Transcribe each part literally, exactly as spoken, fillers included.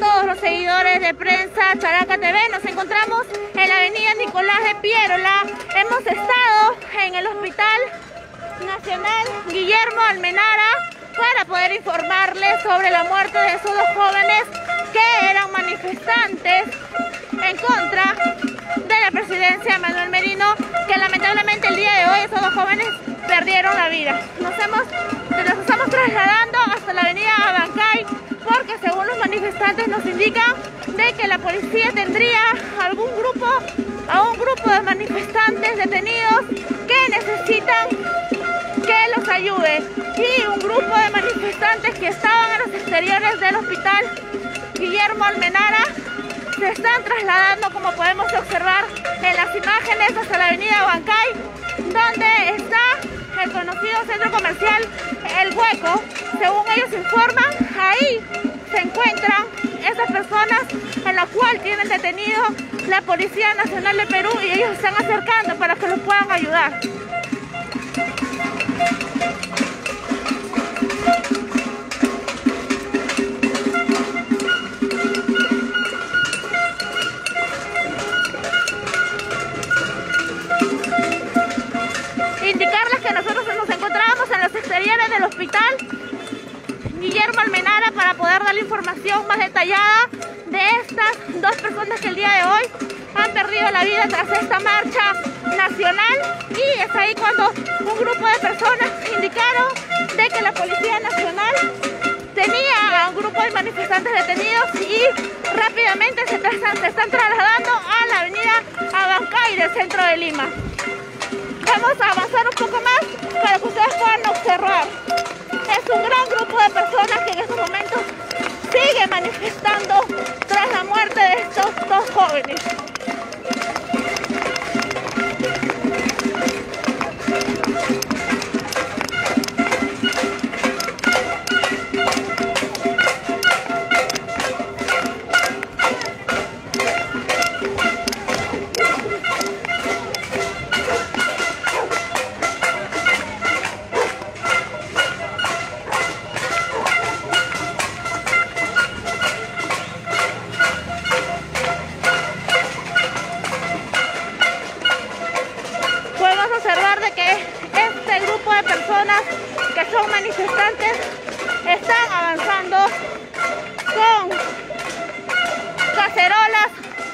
todos los seguidores de Prensa Characa T V. Nos encontramos en la avenida Nicolás de Piérola. Hemos estado en el Hospital Nacional Guillermo Almenara para poder informarles sobre la muerte de esos dos jóvenes que eran manifestantes en contra de la presidencia de Manuel Merino, que lamentablemente el día de hoy esos dos jóvenes perdieron la vida. Nos, hemos, nos estamos trasladando hasta la avenida Abancay porque según los manifestantes nos indican de que la policía tendría algún grupo, a un grupo de manifestantes detenidos que necesitan que los ayude, y un grupo de manifestantes que estaban en los exteriores del Hospital Guillermo Almenara se están trasladando, como podemos observar en las imágenes, hasta la avenida Abancay, donde está el conocido centro comercial El Hueco. Según ellos informan, ahí se encuentran esas personas en la cual tienen detenido la Policía Nacional de Perú, y ellos se están acercando para que los puedan ayudar. Indicarles que nosotros nos encontramos en los exteriores del Hospital Guillermo Almenara para poder dar la información más detallada de estas dos personas que el día de hoy han perdido la vida tras esta marcha nacional. Y es ahí cuando un grupo de personas indicaron de que la Policía Nacional tenía a un grupo de manifestantes detenidos y rápidamente se, se están trasladando a la avenida Abancay del centro de Lima. Vamos a avanzar un poco más para que ustedes puedan observar. Es un gran grupo de personas que en estos momentos sigue manifestando tras la muerte de estos dos jóvenes. Observar de que este grupo de personas que son manifestantes están avanzando con cacerolas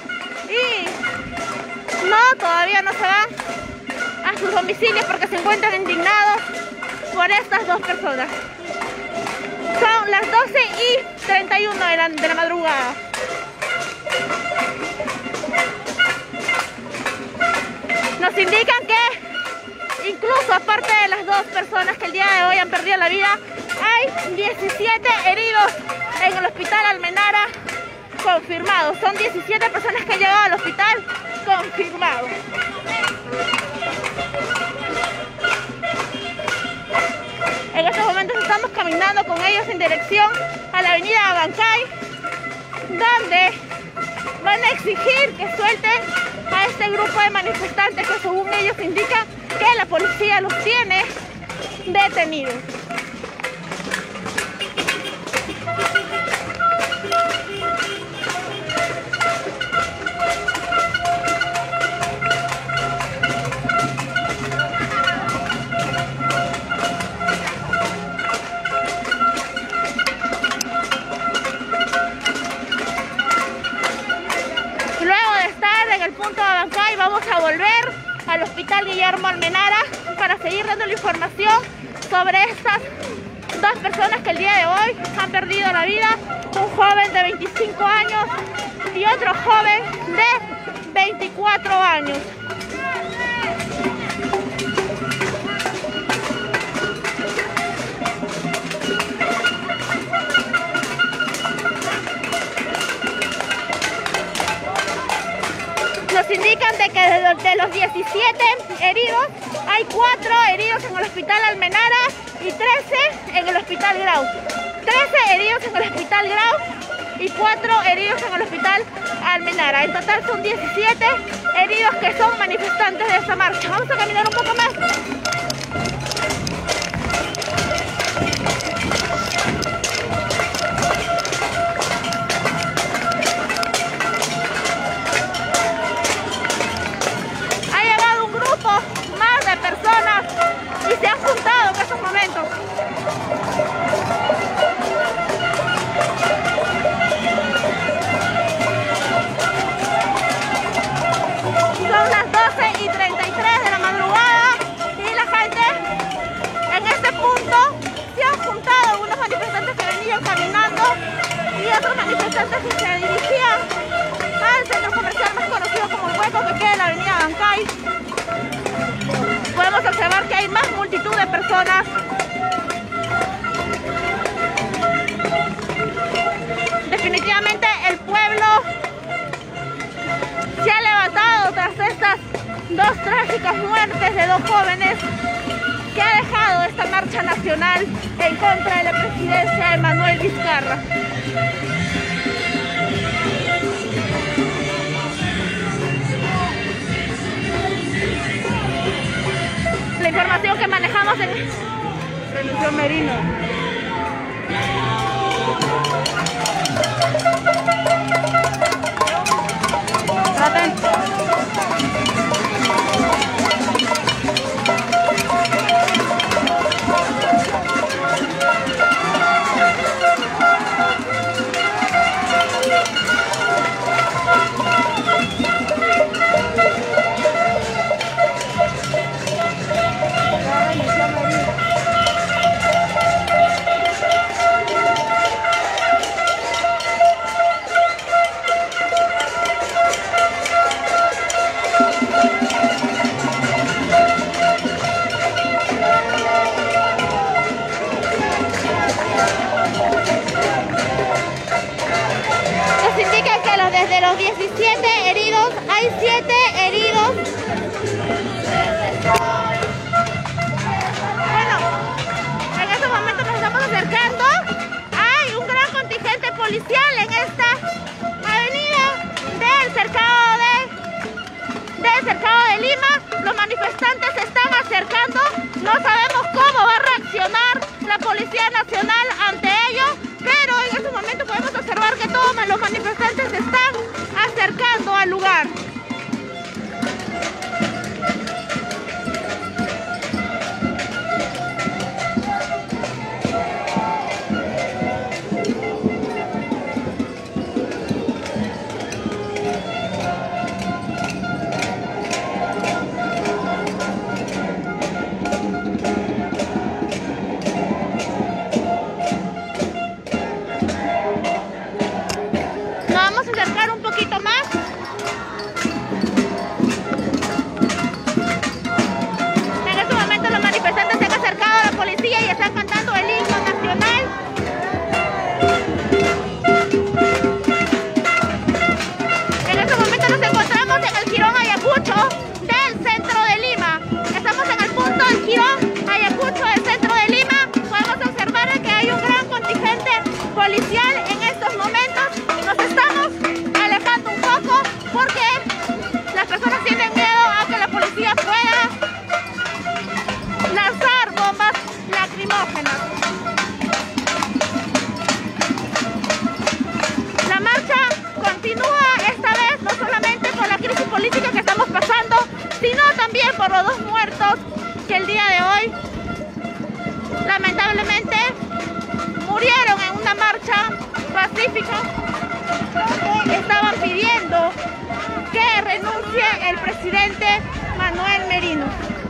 y no, todavía no se van a sus domicilios porque se encuentran indignados por estas dos personas. Son las doce y treinta y uno de la, de la madrugada. Nos indican que incluso aparte de las dos personas que el día de hoy han perdido la vida, hay diecisiete heridos en el Hospital Almenara confirmados. Son diecisiete personas que han llegado al hospital confirmados. En estos momentos estamos caminando con ellos en dirección a la avenida Abancay, donde van a exigir que suelten a este grupo de manifestantes que según ellos indican que la policía los tiene detenidos. Luego de estar en el punto de Abancay, vamos a volver al Hospital Guillermo Almenara para seguir dando la información sobre estas dos personas que el día de hoy han perdido la vida, un joven de veinticinco años y otro joven de veinticuatro años. Nos indican de que de los diecisiete heridos hay cuatro heridos en el Hospital Almenara y trece en el Hospital Grau. trece heridos en el Hospital Grau y cuatro heridos en el Hospital Almenara. En total son diecisiete heridos que son manifestantes de esta marcha. Vamos a caminar un poco más. manifestantes que se dirigían al centro comercial más conocido como El Hueco, que queda en la avenida Bancay. Podemos observar que hay más multitud de personas. Definitivamente el pueblo se ha levantado tras estas dos trágicas muertes de dos jóvenes que ha dejado esta marcha nacional en contra de la presidencia de Manuel Vizcarra. La información que manejamos en Televisión Merino. Atento. Desde los diecisiete heridos, hay siete heridos. Bueno, en estos momentos nos estamos acercando. Hay un gran contingente policial en esta avenida del cercado de, del cercado de Lima. Los manifestantes se están acercando. No sabemos cómo va a reaccionar la Policía Nacional ante ello, pero en estos momentos podemos observar que todos los manifestantes se están acercando al lugar. Acercar un poquito más. En este momento los manifestantes se han acercado a la policía y están cantando el himno nacional. En este momento nos encontramos en el Jirón Ayacucho del centro de Lima. Estamos en el punto del Jirón Ayacucho del centro de Lima. Podemos observar que hay un gran contingente policial en estos momentos. Nos estamos alejando un poco porque las personas tienen miedo a que la policía pueda lanzar bombas lacrimógenas. La marcha continúa esta vez no solamente por la crisis política que estamos pasando, sino también por los dos muertos que el día de hoy lamentablemente murieron en una marcha pacífica. Estaban pidiendo que renuncie el presidente Manuel Merino.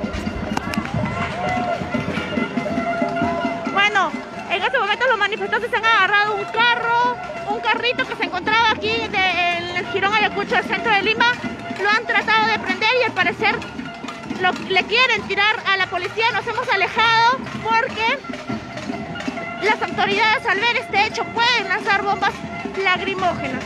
Bueno, en este momento los manifestantes han agarrado un carro, un carrito que se encontraba aquí de, en el Jirón Ayacucho del centro de Lima. Lo han tratado de prender y al parecer lo, le quieren tirar a la policía. Nos hemos alejado porque las autoridades al ver este hecho pueden lanzar bombas lacrimógenas.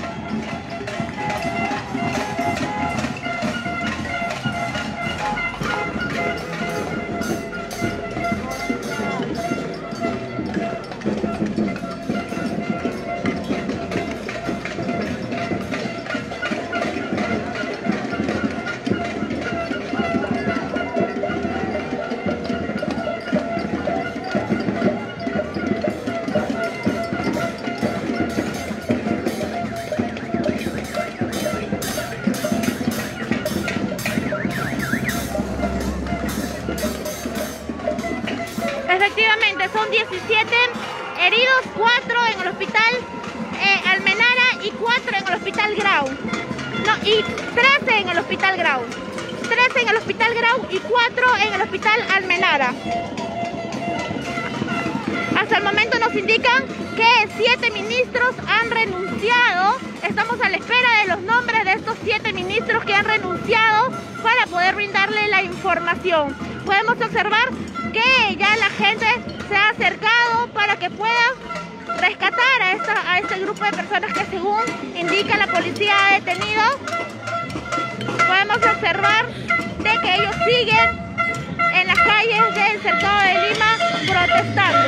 Efectivamente, son diecisiete heridos, cuatro en el hospital eh, Almenara y cuatro en el hospital Grau. No, y trece en el hospital Grau. trece en el hospital Grau y cuatro en el hospital Almenara. Así Hasta el momento nos indican que siete ministros han renunciado. Estamos a la espera de los nombres de estos siete ministros que han renunciado para poder brindarle la información. Podemos observar que ya la gente se ha acercado para que puedan rescatar a, esta, a este grupo de personas que, según indica la policía, ha detenido. Podemos observar de que ellos siguen en las calles del cercado de Lima protestando.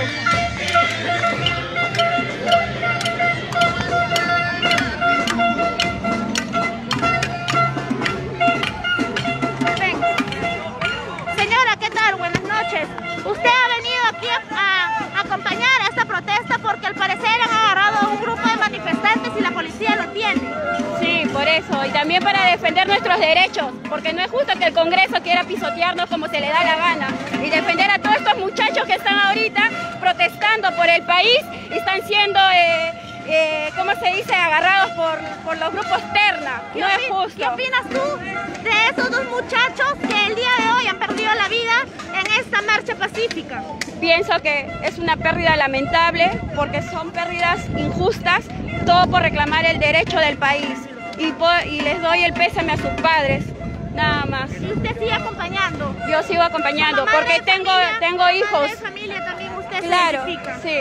Ven. Señora, ¿qué tal? Buenas noches. Usted ha venido aquí a, a acompañar a esta protesta porque al parecer han agarrado a un grupo de manifestantes y la policía lo tiene. Sí, por eso, y también para defender nuestros derechos, porque no es justo que el Congreso quiera pisotearnos como se le da la gana, y defender a todos estos muchachos que están ahorita protestando por el país y están siendo, eh, eh, ¿cómo se dice?, agarrados por, por los grupos terna. No es justo. ¿Qué opinas tú de esos dos muchachos que el día de hoy han perdido la vida en esta marcha pacífica? Pienso que es una pérdida lamentable porque son pérdidas injustas, todo por reclamar el derecho del país. Y, por, y les doy el pésame a sus padres, nada más. ¿Y usted sigue acompañando? Yo sigo acompañando porque tengo, familia, tengo hijos. De familia también usted claro, se identifica. Sí.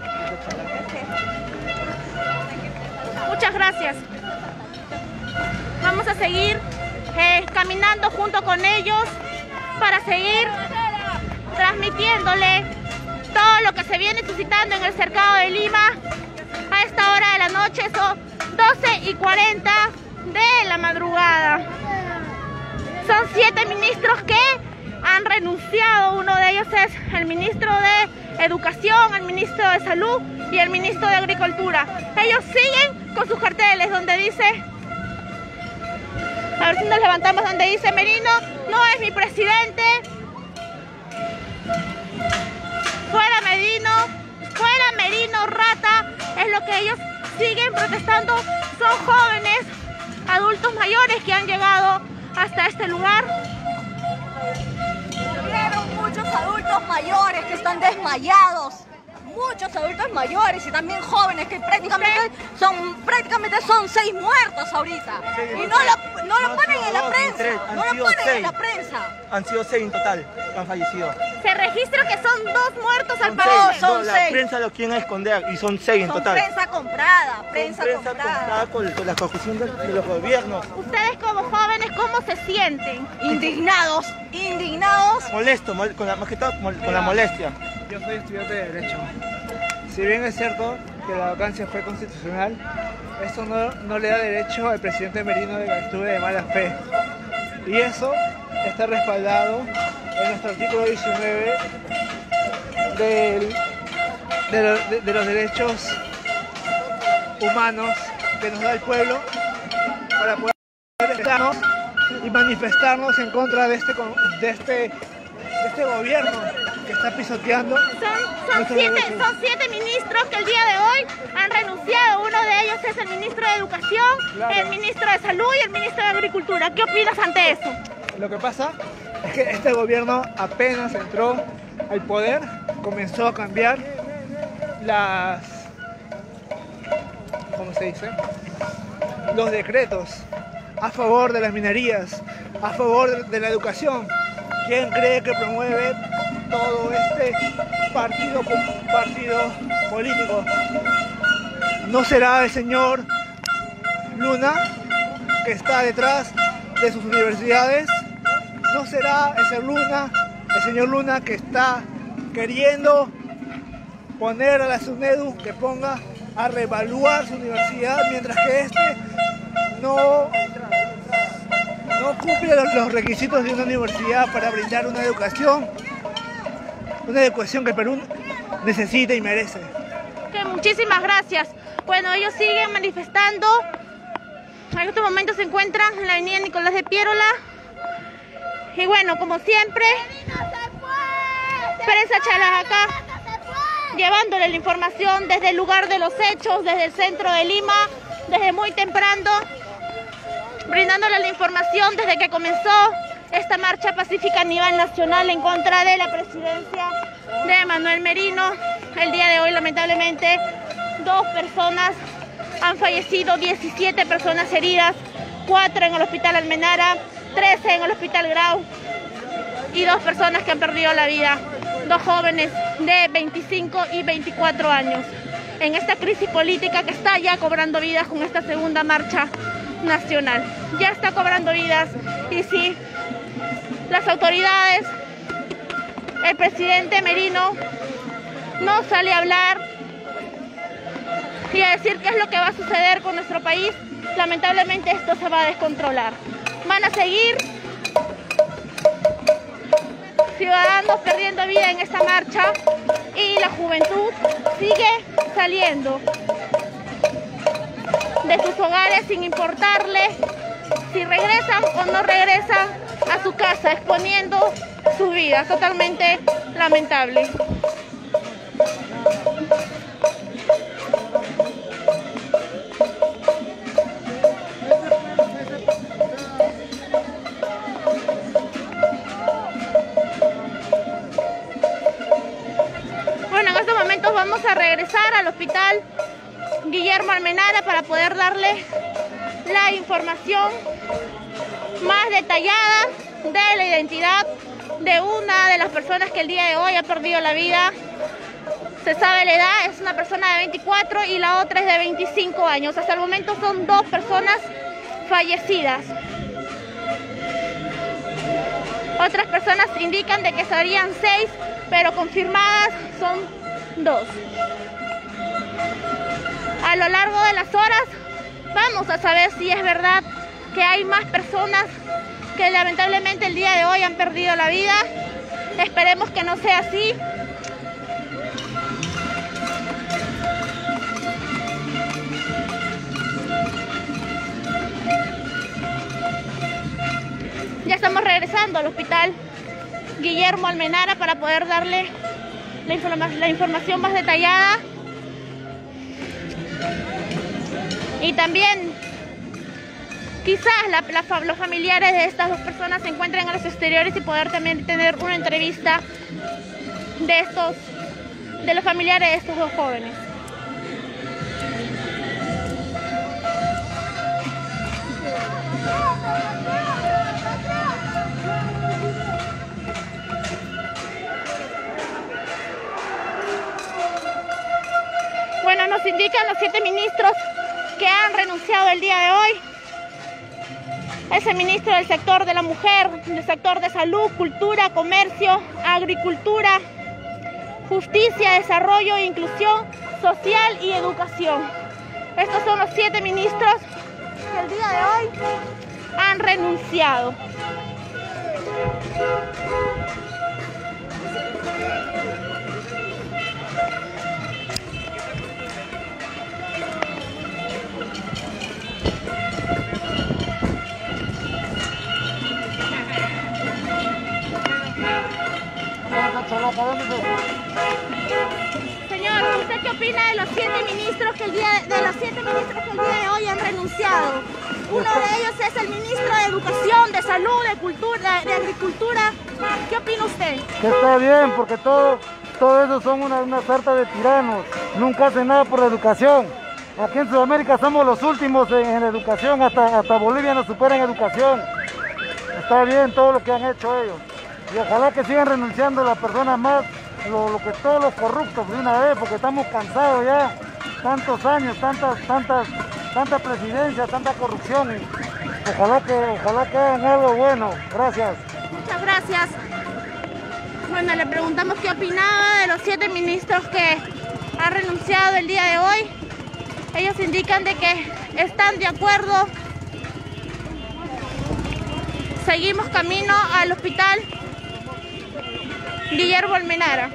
Muchas gracias. Vamos a seguir eh, caminando junto con ellos para seguir transmitiéndole todo lo que se viene suscitando en el cercado de Lima. A esta hora de la noche son doce y cuarenta de la madrugada. Son siete ministros que han renunciado. Uno de ellos es el ministro de Educación, el ministro de Salud y el ministro de Agricultura. Ellos siguen con sus carteles donde dice, a ver si nos levantamos, donde dice: Merino no es mi presidente, fuera Merino, fuera Merino, rata. Es lo que ellos siguen protestando. Son jóvenes, adultos mayores que han llegado hasta este lugar. Vieron muchos adultos mayores que están desmayados, muchos adultos mayores y también jóvenes que prácticamente son prácticamente son seis muertos ahorita. Y no lo, no lo ponen en la prensa, no lo ponen en la prensa. Han sido seis en total que han fallecido. Se registra que son dos muertos al Son país. seis, son no, la seis. prensa lo quieren esconder y son seis en Son total. prensa comprada, prensa, Son prensa comprada. comprada con, con la corrupción de, de los gobiernos. Ustedes como jóvenes, ¿cómo se sienten? Indignados, indignados. Molesto, mol, con la, más que todo mol, con la molestia. Yo soy estudiante de Derecho. Si bien es cierto que la vacancia fue constitucional, eso no, no le da derecho al presidente Merino de que actúe de mala fe. Y eso está respaldado en nuestro artículo diecinueve del, de, lo, de, de los derechos humanos que nos da el pueblo para poder expresarnos y manifestarnos en contra de este, de este, de este gobierno que está pisoteando. Son, son, siete, son siete ministros que el día de hoy han renunciado. Uno de ellos es el ministro de Educación, Claro. el ministro de Salud y el ministro de Agricultura. ¿Qué opinas ante eso? Lo que pasa es que este gobierno apenas entró al poder, comenzó a cambiar las, ¿cómo se dice?, los decretos a favor de las minerías, a favor de la educación. ¿Quién cree que promueve todo este partido, partido político? ¿No será el señor Luna, que está detrás de sus universidades? ¿No será ese Luna, el señor Luna, que está queriendo poner a la SUNEDU que ponga a reevaluar su universidad, mientras que este no, no cumple los, los requisitos de una universidad para brindar una educación, una educación que el Perú necesita y merece? Que muchísimas gracias. Bueno, ellos siguen manifestando. En estos momentos se encuentran en la avenida Nicolás de Piérola. Y bueno, como siempre, Prensa Chalaca, llevándole la información desde el lugar de los hechos, desde el centro de Lima, desde muy temprano, brindándole la información desde que comenzó esta marcha pacífica a nivel nacional en contra de la presidencia de Manuel Merino. el día de hoy lamentablemente dos personas han fallecido, diecisiete personas heridas, cuatro en el hospital Almenara, trece en el hospital Grau y dos personas que han perdido la vida, dos jóvenes de veinticinco y veinticuatro años. En esta crisis política que está ya cobrando vidas con esta segunda marcha nacional. Ya está cobrando vidas y sí, las autoridades, el presidente Merino no sale a hablar y a decir qué es lo que va a suceder con nuestro país. Lamentablemente esto se va a descontrolar. Van a seguir ciudadanos perdiendo vida en esta marcha y la juventud sigue saliendo de sus hogares sin importarle si regresan o no regresan a su casa, exponiendo su vida. Totalmente lamentable. Bueno, en estos momentos vamos a regresar al hospital Guillermo Almenara para poder darle la información más detallada de la identidad de una de las personas que el día de hoy ha perdido la vida. Se sabe la edad, es una persona de veinticuatro y la otra es de veinticinco años. Hasta el momento son dos personas fallecidas. Otras personas indican de que serían seis, pero confirmadas son dos. A lo largo de las horas vamos a saber si es verdad que hay más personas que lamentablemente el día de hoy han perdido la vida. Esperemos que no sea así. Ya estamos regresando al hospital Guillermo Almenara para poder darle la, informa la información más detallada. Y también quizás la, la, los familiares de estas dos personas se encuentren en los exteriores y poder también tener una entrevista de estos, de los familiares de estos dos jóvenes. Bueno, nos indican los siete ministros que han renunciado el día de hoy. Es el ministro del sector de la mujer, del sector de salud, cultura, comercio, agricultura, justicia, desarrollo e inclusión social y educación. Estos son los siete ministros que el día de hoy han renunciado. Señor, ¿usted qué opina de los siete ministros que el día de, de los siete ministros que el día de hoy han renunciado? Uno de ellos es el ministro de Educación, de Salud, de Cultura, de Agricultura. ¿Qué opina usted? Que está bien, porque todo, todo eso son una, una sarta de tiranos. Nunca hacen nada por la educación. Aquí en Sudamérica somos los últimos en, en educación, hasta, hasta Bolivia nos supera en educación. Está bien todo lo que han hecho ellos. Y ojalá que sigan renunciando las personas más, lo, lo que todos los corruptos de una vez, porque estamos cansados ya, tantos años, tantas, tantas, tanta presidencia, tanta corrupción. Y ojalá que, ojalá que hagan algo bueno. Gracias. Muchas gracias. Bueno, le preguntamos qué opinaba de los siete ministros que han renunciado el día de hoy. Ellos indican de que están de acuerdo. Seguimos camino al hospital Guillermo Almenara.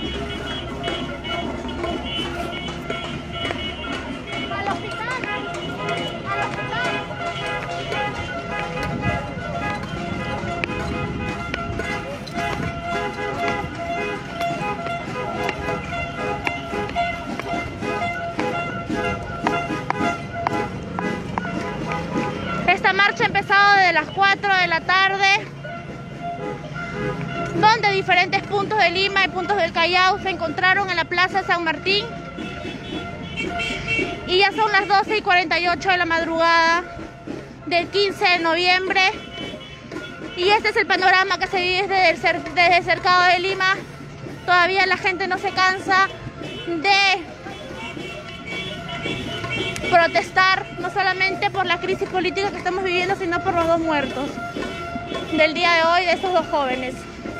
Al hospital. las cuatro de la tarde, donde diferentes puntos de Lima y puntos del Callao se encontraron en la Plaza de San Martín. Y ya son las doce y cuarenta y ocho de la madrugada del quince de noviembre. Y este es el panorama que se vive desde el, cer desde el cercado de Lima. Todavía la gente no se cansa de protestar, no solamente por la crisis política que estamos viviendo, sino por los dos muertos del día de hoy de estos dos jóvenes.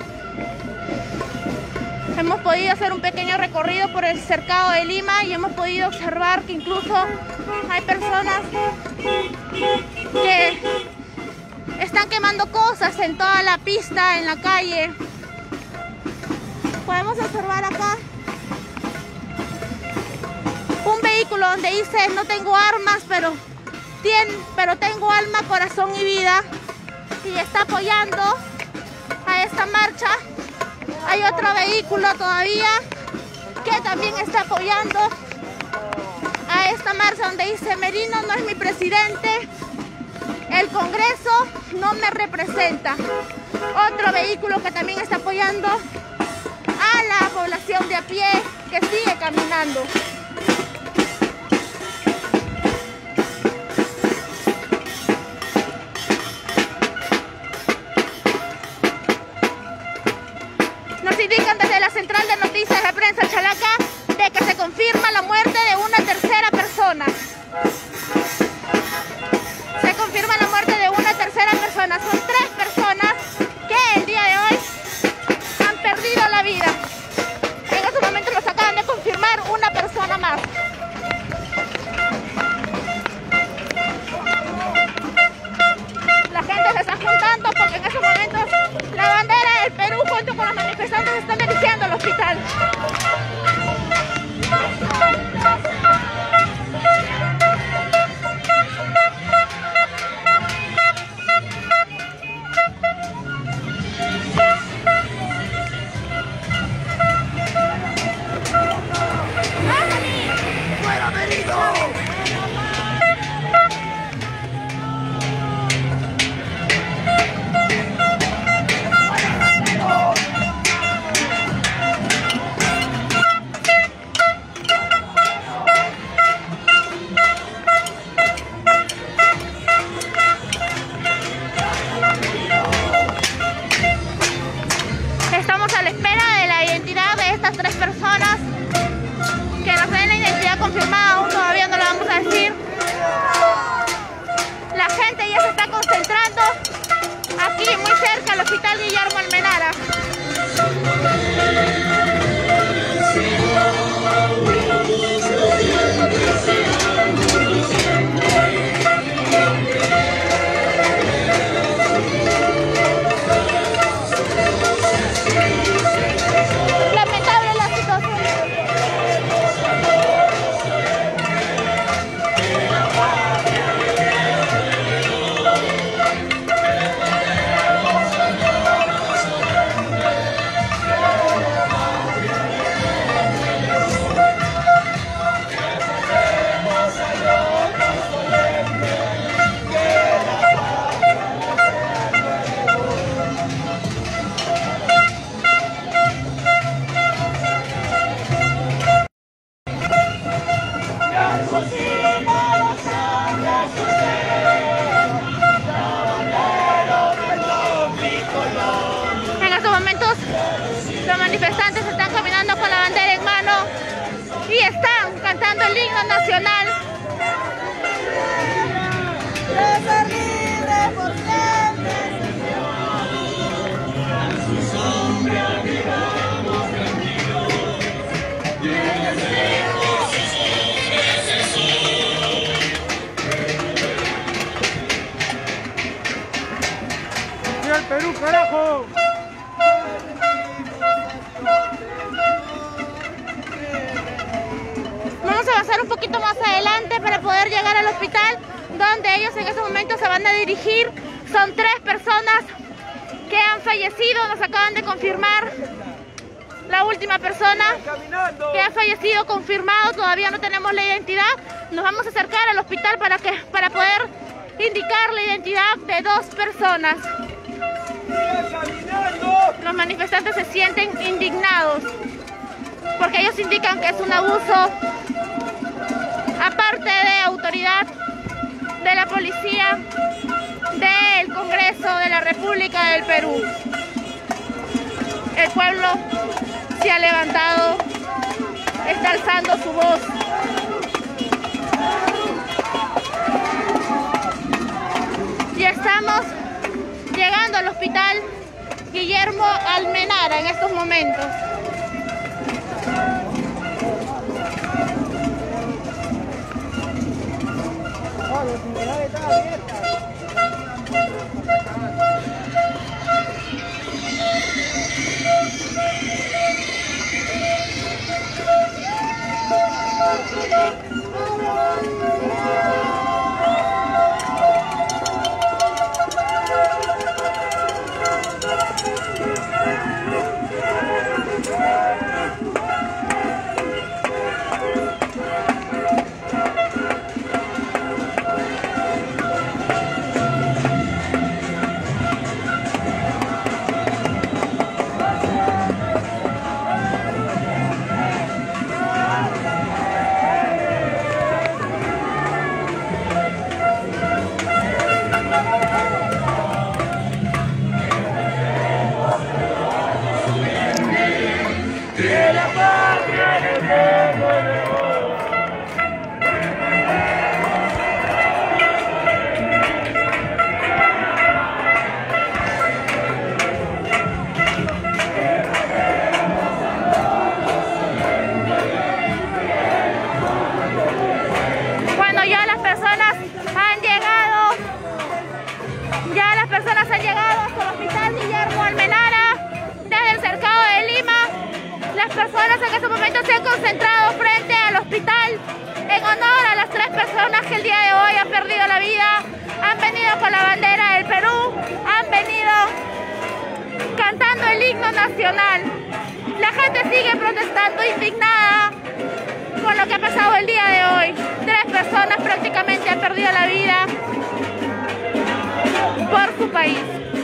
Hemos podido hacer un pequeño recorrido por el cercado de Lima y hemos podido observar que incluso hay personas que están quemando cosas en toda la pista, en la calle. Podemos observar acá un vehículo donde dice: no tengo armas, pero, tien, pero tengo alma, corazón y vida. Y está apoyando a esta marcha. Hay otro vehículo todavía que también está apoyando a esta marcha donde dice: Merino no es mi presidente, el Congreso no me representa. Otro vehículo que también está apoyando a la población de a pie que sigue caminando. Nos indican desde la central de noticias de prensa Chalaca de que se confirma la muerte de una tercera persona. Se confirma la muerte de una tercera persona. Son tres personas que el día de hoy han perdido la vida. En estos momentos nos acaban de confirmar una persona más. La gente se está juntando porque en estos momentos la bandera del Perú junto con los manifestantes están dirigiendo al hospital. Estamos a la espera de la identidad de estas tres personas, que nos den la identidad confirmada, aún todavía no la vamos a decir. La gente ya se está concentrando aquí muy cerca al Hospital Guillermo Almenara. Lamentable la situación. En estos momentos los manifestantes están caminando con la bandera en mano y están cantando el himno nacional. ¡Viva el Perú, carajo! Vamos a avanzar un poquito más adelante para poder llegar al hospital, donde ellos en estos momentos se van a dirigir. Son tres personas que han fallecido, nos acaban de confirmar. La última persona que ha fallecido confirmado, todavía no tenemos la identidad. Nos vamos a acercar al hospital para, que, para poder indicar la identidad de dos personas. Los manifestantes se sienten indignados porque ellos indican que es un abuso, aparte de autoridad de la policía, del Congreso de la República del Perú. El pueblo se ha levantado, está alzando su voz. Y estamos llegando al hospital Guillermo Almenara en estos momentos. Que el día de hoy han perdido la vida, han venido con la bandera del Perú, han venido cantando el himno nacional. La gente sigue protestando indignada con lo que ha pasado el día de hoy. Tres personas prácticamente han perdido la vida por su país.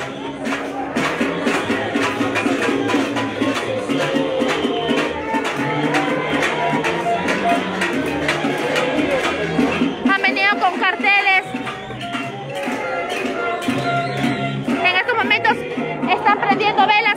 Con carteles. En estos momentos están prendiendo velas.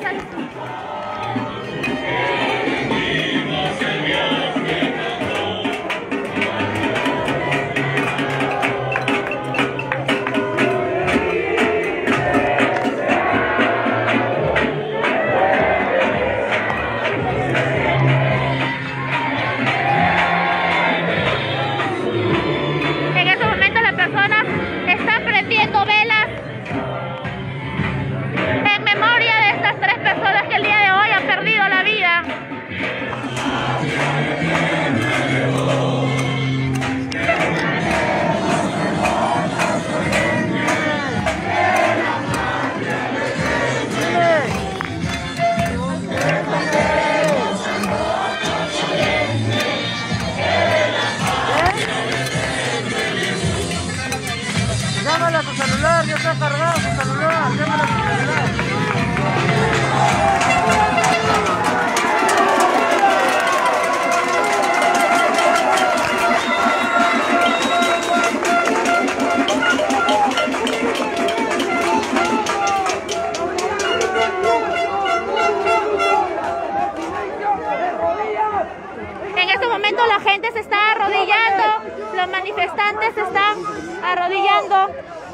Velas en memoria de estas tres personas que el día de hoy han perdido la vida. Llámale a su celular, ya está cargado su celular, llámale a su celular. En este momento la gente se está arrodillando, los manifestantes se están arrodillando.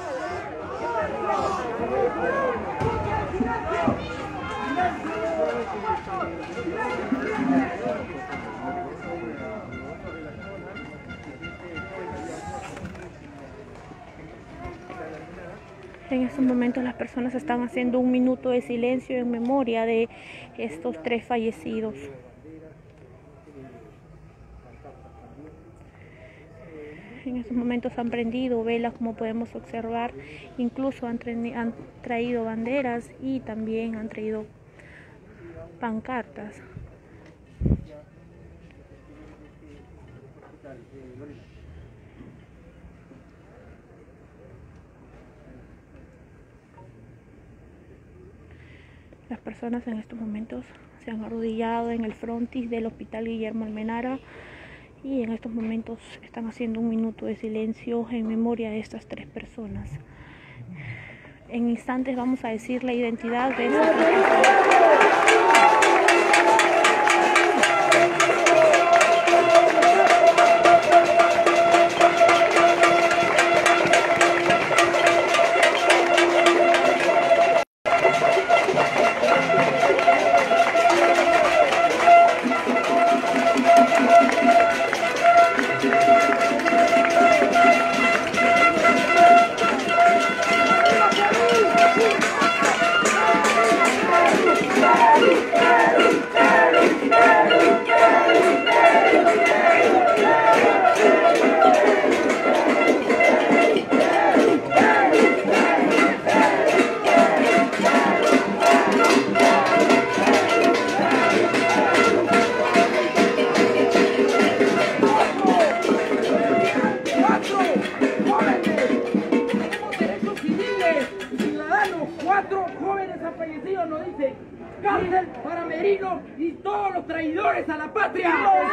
En estos momentos las personas están haciendo un minuto de silencio en memoria de estos tres fallecidos. En estos momentos han prendido velas, como podemos observar, incluso han, tra han traído banderas y también han traído pancartas. personas en estos momentos se han arrodillado en el frontis del Hospital Guillermo Almenara y en estos momentos están haciendo un minuto de silencio en memoria de estas tres personas. En instantes vamos a decir la identidad de estas tres personas. Cuatro jóvenes han fallecido, nos dice cárcel para Merino y todos los traidores a la patria.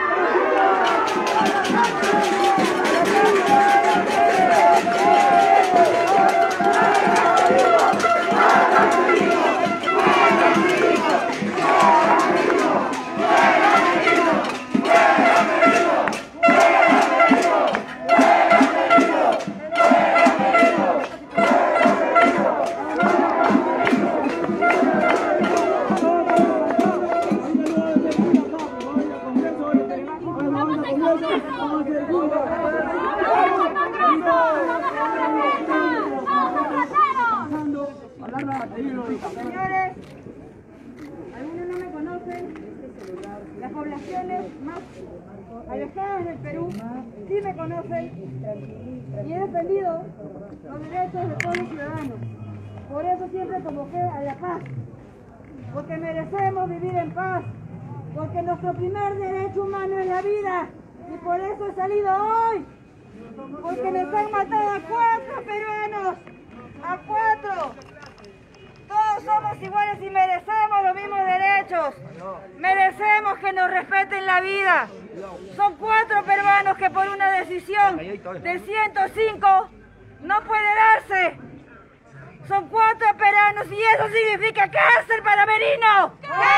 Señores, algunos no me conocen, las poblaciones más alejadas del Perú sí me conocen y he defendido los derechos de todos los ciudadanos. Por eso siempre convoqué a la paz, porque merecemos vivir en paz, porque nuestro primer derecho humano es la vida y por eso he salido hoy, porque me están matando a cuatro peruanos, a cuatro. Todos somos iguales y merecemos los mismos derechos. Merecemos que nos respeten la vida. Son cuatro peruanos que por una decisión del ciento cinco no puede darse. Son cuatro peruanos y eso significa cárcel para Merino.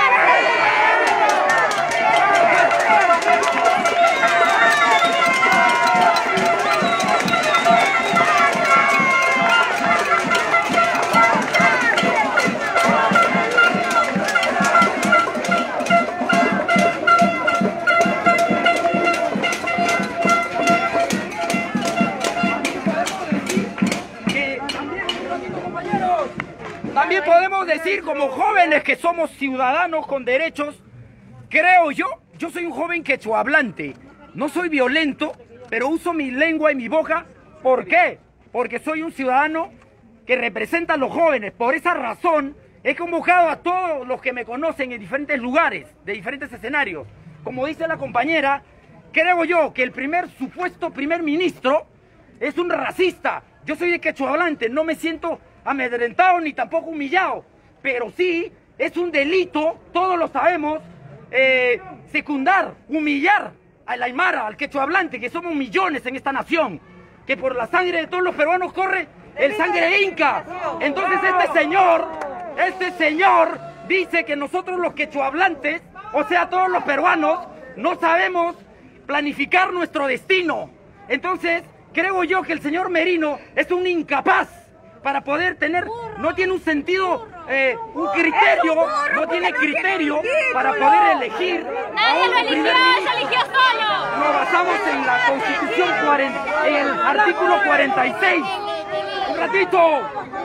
También podemos decir como jóvenes que somos ciudadanos con derechos, creo yo, yo soy un joven quechuahablante, no soy violento, pero uso mi lengua y mi boca. ¿Por qué? Porque soy un ciudadano que representa a los jóvenes. Por esa razón he convocado a todos los que me conocen en diferentes lugares, de diferentes escenarios. Como dice la compañera, creo yo que el primer supuesto primer ministro es un racista. Yo soy de quechuahablante, no me siento amedrentado ni tampoco humillado, pero sí es un delito, todos lo sabemos, eh, secundar, humillar al aymara, al quechuahablante, que somos millones en esta nación, que por la sangre de todos los peruanos corre el sangre inca. Entonces este señor, este señor dice que nosotros los quechuahablantes, o sea todos los peruanos, no sabemos planificar nuestro destino. Entonces creo yo que el señor Merino es un incapaz para poder tener, no tiene un sentido, eh, un criterio, no tiene criterio para poder elegir. Nadie lo eligió, se eligió solo. Nos basamos en la Constitución, en el artículo cuarenta y seis. Un ratito,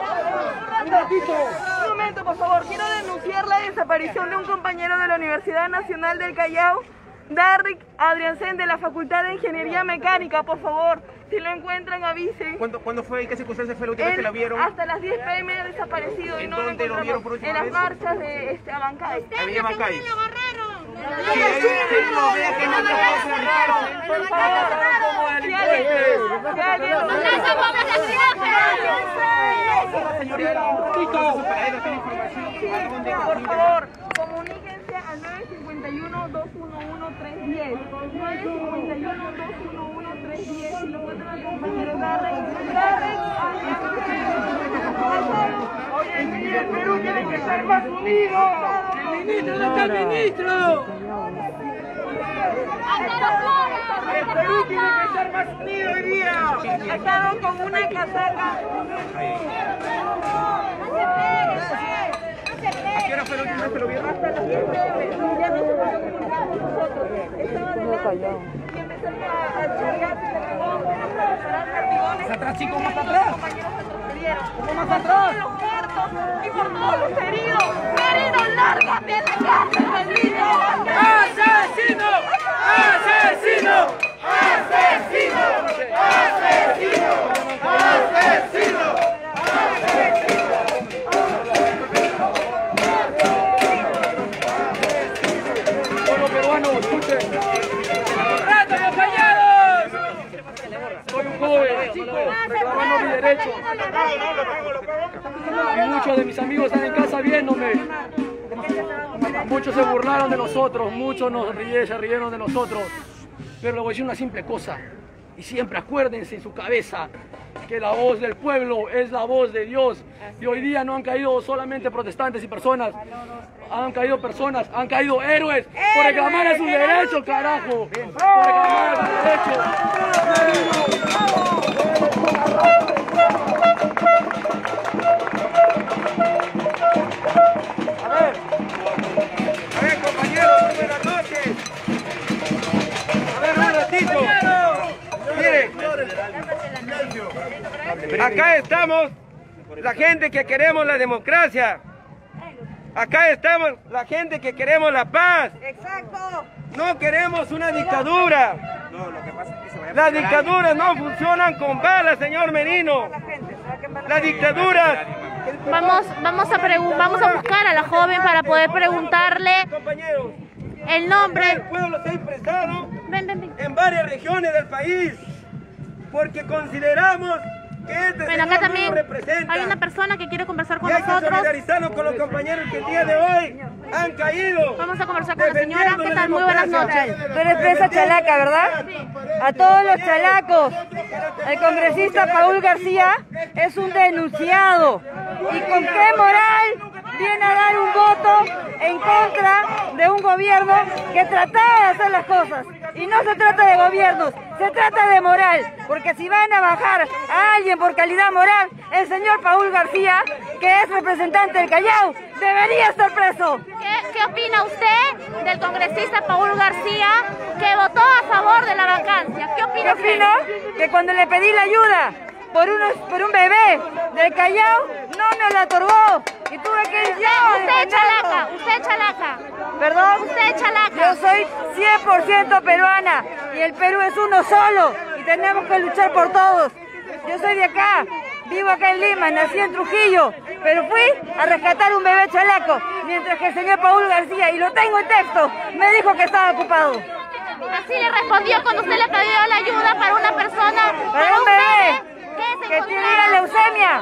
un ratito. Un momento, por favor, quiero denunciar la desaparición de un compañero de la Universidad Nacional del Callao, Darrick Adriansen, de la Facultad de Ingeniería Mecánica. Por favor, si lo encuentran, avisen. ¿Cuándo, ¿cuándo fue y qué circunstancias fue la última vez Él, que la vieron? Hasta las diez pe eme ha desaparecido y ¿En no lo dónde lo vieron por última en las vez? marchas de este, Abancay. Avenida Abancay. lo agarraron? Si él no ve que no te puede por favor, como delincuentes. Señorita, por favor, comuníquense al nueve cinco uno, dos uno uno, tres uno cero. nueve cinco uno, dos uno uno, tres uno cero. Si lo encuentran al compañero Garren, Garren. Oye, el Perú tiene que ser más unido. El ministro, ¿dónde está el ministro? El Perú tiene que ser más unido hoy día. Estamos con una casaca. ¿A qué hora fue la última vez que lo vieron? Hasta las diez nueve. Ya no se puede comunicar con nosotros. Estaba adelante y empezaron a echar gases de carbón, a disparar perdigones. ¿Más atrás, chicos? ¿Más atrás? Compañeros retrocedieron. ¿Cómo más Por atrás? todos los muertos y por todos los heridos. ¡Heridos, lárgate de cárcel, maldito! ¡Asesino! ¡Asesino! ¡Asesino! ¡Asesino! ¡Asesino! Pueblo peruano, escuchen. ¡Ratos y callados! Soy un joven, reclamando mi derecho. Y muchos de mis amigos están en casa viéndome. Muchos se burlaron de nosotros, muchos nos ríen, se rieron de nosotros. Pero les voy a decir una simple cosa. Y siempre acuérdense en su cabeza que la voz del pueblo es la voz de Dios. Y hoy día no han caído solamente protestantes y personas. Han caído personas, han caído héroes por reclamar a sus derechos, carajo. Por reclamar a sus derechos. A ver, a ver compañeros, muy buenas noches. A ver, un ratito. Miren, acá estamos la gente que queremos la democracia. Acá estamos la gente que queremos la paz. Exacto. No queremos una dictadura. No, lo que pasa es que se vaya a Las dictaduras no funcionan con balas, señor Merino. Las dictaduras. Vamos, vamos a pregu- vamos a buscar a la joven para poder preguntarle el nombre. El pueblo se ha expresado Ven, ven, ven. en varias regiones del país porque consideramos que este Ven, acá señor también no representa. hay una persona que quiere conversar con Y hay que nosotros. solidarizarnos con los compañeros que el día de hoy han caído. Vamos a conversar con la señora. ¿Qué tal? Muy buenas noches. Tú eres presa chalaca, ¿verdad? A todos los chalacos. El congresista Paul García es un denunciado. ¿Y con qué moral viene a dar un voto en contra de un gobierno que trataba de hacer las cosas? Y no se trata de gobiernos, se trata de moral. Porque si van a bajar a alguien por calidad moral, el señor Paul García, que es representante del Callao, debería estar preso. ¿Qué, qué opina usted del congresista Paul García que votó a favor de la vacancia? ¿Qué opina Yo opino que cuando le pedí la ayuda por, unos, por un bebé del Callao, no me la otorgó. Y tuve que ir yo. Usted chalaca, usted chalaca. ¿Perdón? Usted chalaca. Yo soy cien por ciento peruana y el Perú es uno solo y tenemos que luchar por todos. Yo soy de acá, vivo acá en Lima, nací en Trujillo, pero fui a rescatar un bebé chalaco, mientras que el señor Paul García, y lo tengo en texto, me dijo que estaba ocupado. Así le respondió cuando usted le pidió la ayuda para una persona, Para un bebé que se que tenía encontraba- leucemia,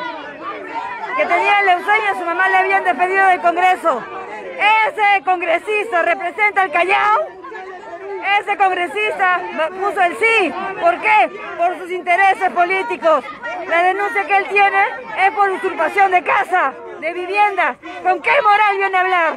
que tenía leucemia, su mamá le habían despedido del Congreso. Ese congresista representa al Callao. Ese congresista puso el sí. ¿Por qué? Por sus intereses políticos. La denuncia que él tiene es por usurpación de casa, de vivienda. ¿Con qué moral viene a hablar?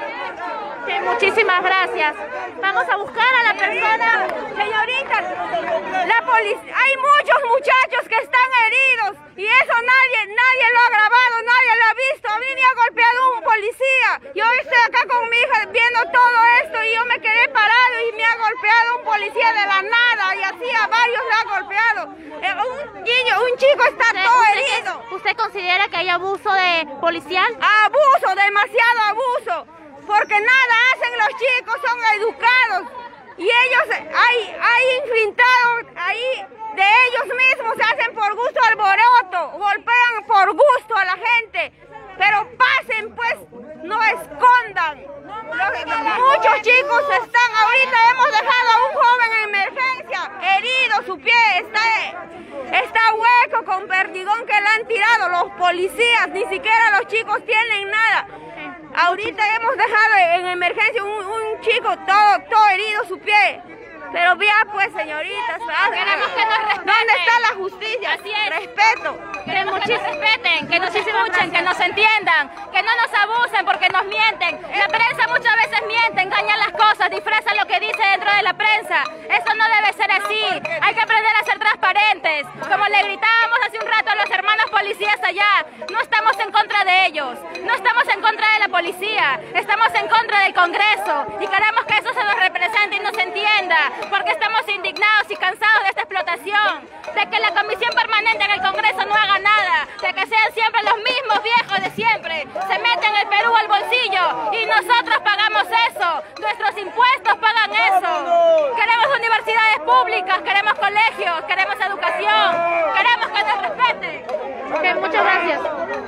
Sí, muchísimas gracias. Vamos a buscar a la persona. Señorita, la policía, hay muchos muchachos que están heridos y eso nadie, nadie lo ha grabado, nadie lo ha visto. A mí me ha golpeado un policía. Yo estoy acá con mi hija viendo todo esto y yo me quedé parado y me ha golpeado un policía de la nada y así a varios le ha golpeado. Eh, un niño, un chico está ¿Usted, todo usted- herido. ¿Usted considera que hay abuso de policial? Abuso, demasiado abuso, porque nada hacen los chicos, son educados y ellos hay, hay infiltrados ahí de ellos mismos, se hacen por gusto alboroto, golpean por gusto a la gente pero pasen pues, no escondan. Muchos chicos están, ahorita hemos dejado a un joven en emergencia, herido, su pie está, está hueco con perdigón que le han tirado los policías, ni siquiera los chicos tienen nada. Ahorita hemos dejado en emergencia un, un chico todo, todo herido su pie. Pero vea pues, señoritas, queremos que nos respeten. ¿Dónde está la justicia? Así es. Respeto. Queremos que nos respeten, que nos escuchen, que nos entiendan, que no nos abusen porque nos mienten. La prensa muchas veces miente, engañan las cosas, disfrazan lo que dice dentro de la prensa. Eso no debe ser así. Hay que aprender a ser transparentes. Como le gritábamos hace un rato a los hermanos policías allá, no estamos en contra de ellos, no estamos en contra de la policía, estamos en contra del Congreso y queremos que eso se nos represente y nos entienda. Porque estamos indignados y cansados de esta explotación, de que la comisión permanente en el Congreso no haga nada, de que sean siempre los mismos viejos de siempre, se meten el Perú al bolsillo y nosotros pagamos eso, nuestros impuestos pagan eso. Queremos universidades públicas, queremos colegios, queremos educación, queremos que nos respeten. Okay, muchas gracias.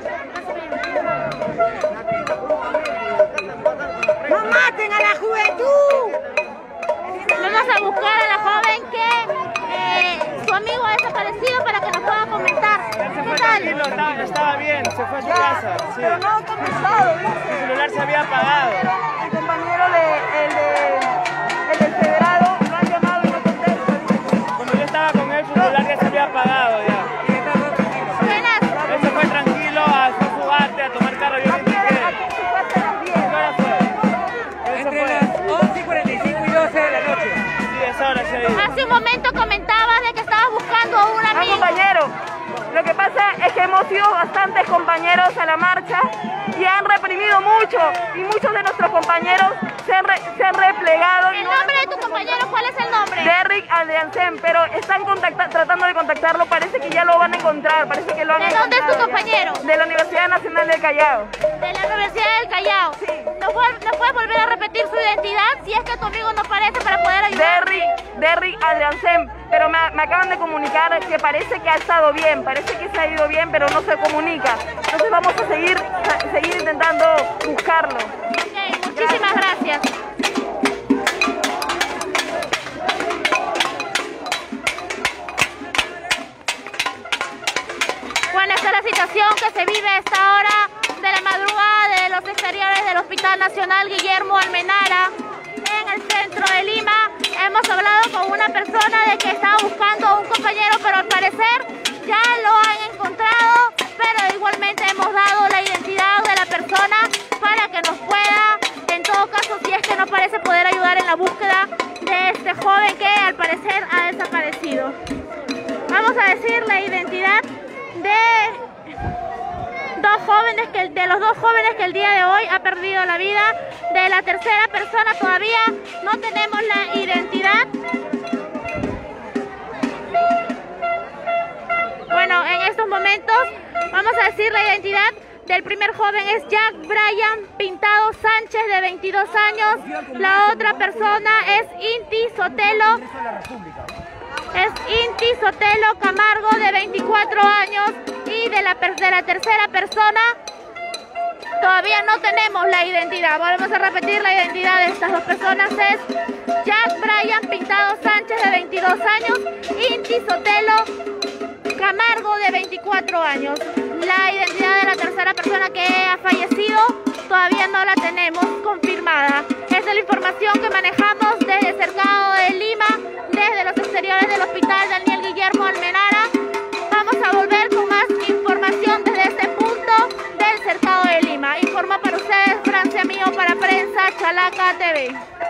¡No maten a la juventud! Vamos a buscar a la joven que eh, su amigo ha desaparecido para que nos pueda comentar. ¿Qué tal? Estaba, estaba bien, se fue a su Ya, casa. Sí. pero no ha comenzado. Su celular se había apagado. El compañero, de, el, de, el del federado, lo han llamado y no contesta. Cuando yo estaba con él, su celular ya se había apagado ya. Buenas. Él se fue tranquilo a hacer su arte, a tomar carro. Yo ni siquiera. ¿Qué hora fue? Él se fue. once y cuarenta y cinco y doce de la noche. Sí, esa hora se ha ido. Hace un momento comentabas de que estabas buscando a un Ah, amigo. compañero, lo que pasa es que hemos ido bastantes compañeros a la marcha y han reprimido mucho y muchos de nuestros compañeros se han, re, se han replegado. ¿El nombre de tu compañero cuál es el nombre? Derrick Aldeancén, pero están tratando de contactarlo, parece que ya lo van a encontrar, parece que lo han ¿De dónde es tu compañero? De la Universidad Nacional del Callao. De la Universidad del Callao. Sí. ¿Nos puedes, ¿Nos puedes volver a repetir su identidad si es que tu amigo no aparece para poder ayudar? Derrick, Derrick Aldeancén, pero me, me acaban de comunicar que parece que ha estado bien, parece que se ha ido bien, pero no se comunica. Entonces vamos a seguir, a seguir intentando buscarlo. Ok, muchísimas gracias. Bueno, esta es la situación que se vive a esta hora de la madrugada de los exteriores del Hospital Nacional Guillermo Almenara, en el centro de Lima. Hemos hablado con una persona de que estaba buscando a un compañero, pero al parecer ya lo han encontrado, pero igualmente hemos dado la identidad de la persona para que nos pueda, en todo caso, si es que no parece, poder ayudar en la búsqueda de este joven que al parecer ha desaparecido. Vamos a decir la identidad de dos jóvenes que de los dos jóvenes que el día de hoy ha perdido la vida. De la tercera persona todavía no tenemos la identidad. Bueno, en estos momentos vamos a decir la identidad del primer joven es Jack Brian Pintado Sánchez, de veintidós años. La otra persona es Inti Sotelo. Es Inti Sotelo Camargo, de veinticuatro años. Y de la, de la tercera persona todavía no tenemos la identidad. Volvemos a repetir, la identidad de estas dos personas es Jack Brian Pintado Sánchez, de veintidós años. Inti Sotelo Camargo, de veinticuatro años. La identidad de la tercera persona que ha fallecido todavía no la tenemos confirmada. Esa es la información que manejamos desde el Cercado de Lima, desde los exteriores del Hospital Daniel Guillermo Almenara. Vamos a volver con más información desde este punto del Cercado de Lima. Informa para ustedes Francia Mío para Prensa Chalaca T V.